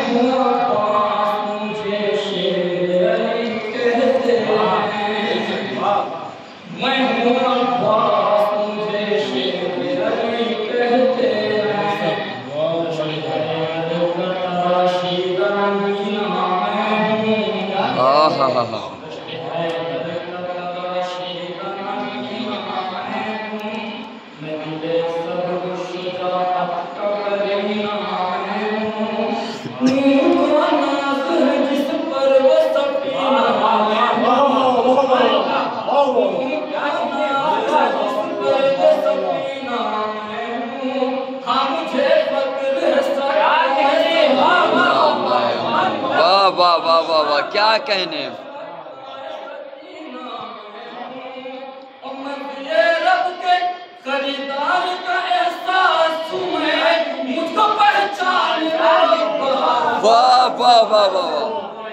वाह वाह वाह वाह, क्या कहने। वाह वाह वाह वाह वाह।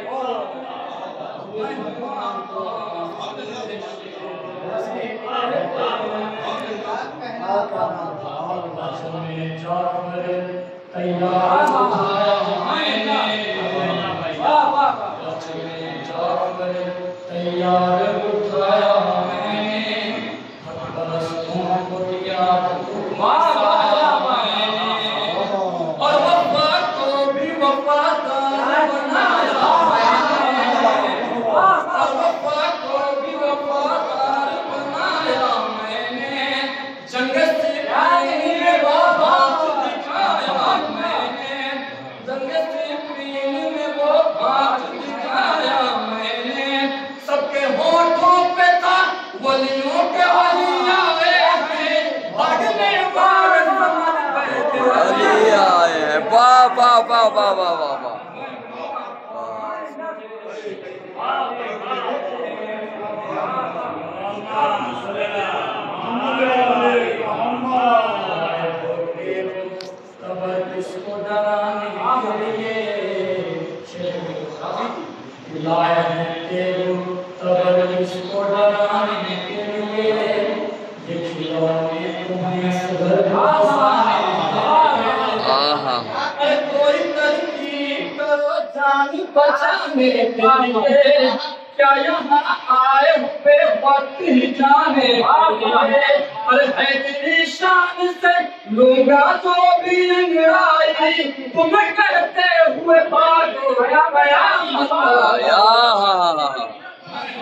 वाह वाह वाह वाह वाह वाह वाह। बचाने के लिए क्या यहाँ आए हुए वक्त ही जाने अरे है तेरी शान से लूंगा तो भी अंगड़ाई तुम करते हुए भागो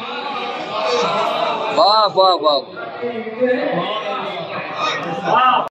वाह वाह वाह।